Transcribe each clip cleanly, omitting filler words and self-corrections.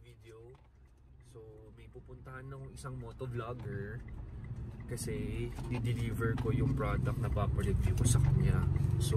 video. So may pupuntahan akong isang motovlogger kasi di-deliver ko yung product na papareview ko sa kanya. So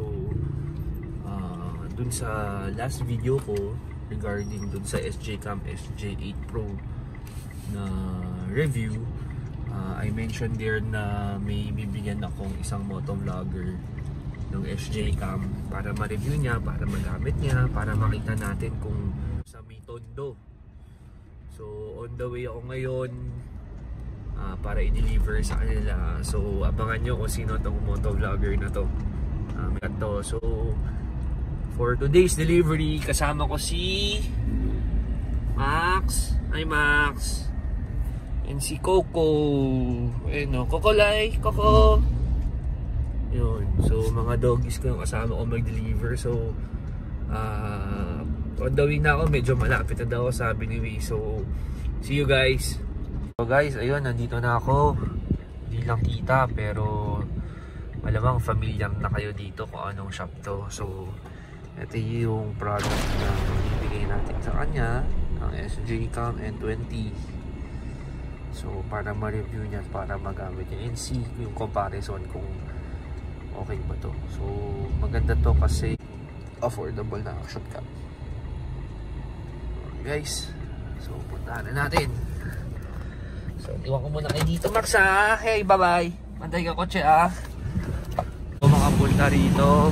dun sa last video ko regarding dun sa SJCam SJ8 Pro na review, I mentioned there na may bibigyan akong isang motovlogger ng SJCam para ma-review niya, para magamit niya, para makita natin kung sa may tondo. So on the way ako ngayon para i-deliver sa kanila. So abangan nyo kung sino tong motovlogger na to. So for today's delivery, kasama ko si Max. Hi Max. And si Coco. Ayun o, Cocolay, Coco. Yun. So mga doggies ko yung kasama ko mag-deliver. So on the way na ako, medyo malapit na daw sabi ni Wee. So see you guys. So guys, ayun, nandito na ako. Hindi lang kita pero malamang familiar na kayo dito kung anong shop to. So ito yung product na ibigay natin sa kanya, ang SJCam N20. So para ma-review niya, para magamit niya and see yung comparison kung okay ba to. So maganda to kasi affordable na action cam. Guys, so puntahan na natin. So iwan ko muna kayo dito Max ha. Hey, bye bye. Pantay ka kotse ah. So mga punta rito.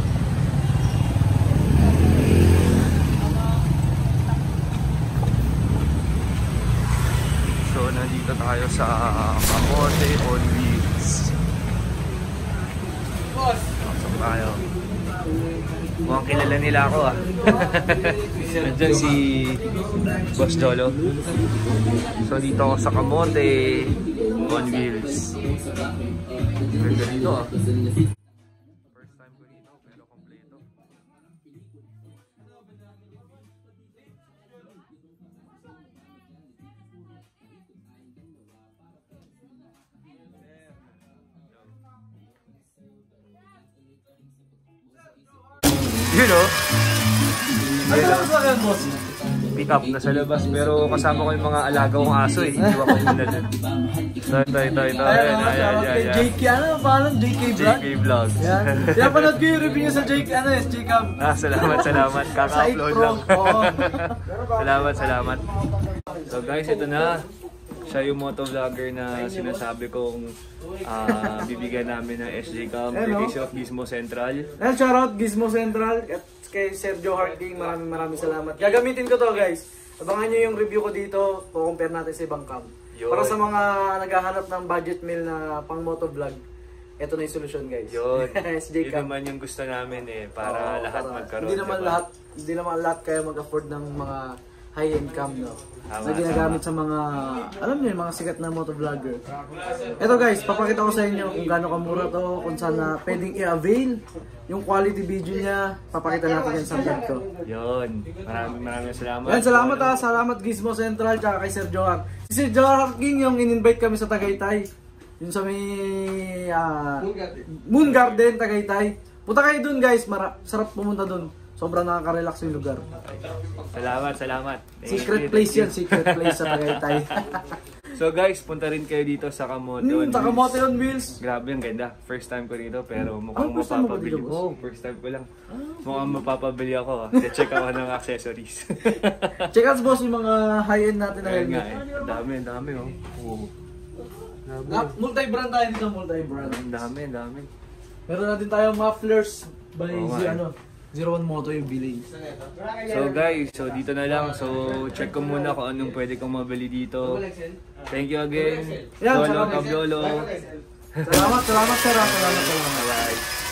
So nandito tayo sa Camote on Wheels. Pasok tayo. Mukhang kilala nila ako ah. Nandiyan si Boss Jolo. So dito ako sa Camote on Wheels. Ganda dito ah. First time ko dito pero kompleto. You know? Pick up na sa labas pero kasama ko yung mga alaga kong aso eh. Hindi ko muna dun. JK, ano ang pangalan? JK Vlog? JK Vlog. Pinapanood ko yung review niya sa SJCam. Salamat. Kaka-upload lang. Salamat. So guys, ito na. Siya yung motovlogger na sinasabi kong bibigyan namin ng SJCam courtesy of Gizmo Central. Shoutout Gizmo Central at kay Sergio Harking, maraming salamat. Gagamitin ko to guys. Abangan nyo yung review ko dito, compare natin sa ibang cam. Para sa mga naghahanap ng budget meal na pang motovlog, ito na yung solusyon guys. Yun. SJCam. Yun naman yung gusto namin eh, para lahat magkaroon. Hindi naman lahat kaya mag-afford ng mga high-end cam, no? Na ginagamit sa mga, alam niyo, mga sikat na motovlogger. Ito guys, papakita ko sa inyo kung gaano kamura to, kung saan na pwedeng i-avail yung quality video niya. Papakita natin yan sa vlog ko. Yun, maraming salamat. Yan, salamat ha, salamat Gizmo Central tsaka kay Sir Johar. Si Sir Johar King yung in-invite kami sa Tagaytay. Yung sa may Moon Garden, Tagaytay. Punta kayo dun guys, sarap pumunta dun. Sobrang nakaka-relax yung lugar. Salamat. Secret place yan, secret place sa Tagaytay. So guys, punta rin kayo dito sa Camote on Wheels. Camote on Wheels. Grabe, ang ganda. First time ko dito pero mukhang mapapabili ko. First time ko lang. Mukhang mapapabili ako. Check ako ng accessories. Check out boss yung mga high-end natin na helmet. Ang dami oh. Multi-brand tayo dito, multi-brand. Ang dami. Meron natin tayong mufflers by 01 Moto yung billing. So guys, so dito na lang. So check ko muna kung anong pwede kong mabili dito. Thank you again. Lolo, Kab Lolo. Salamat sir. Salamat. Bye.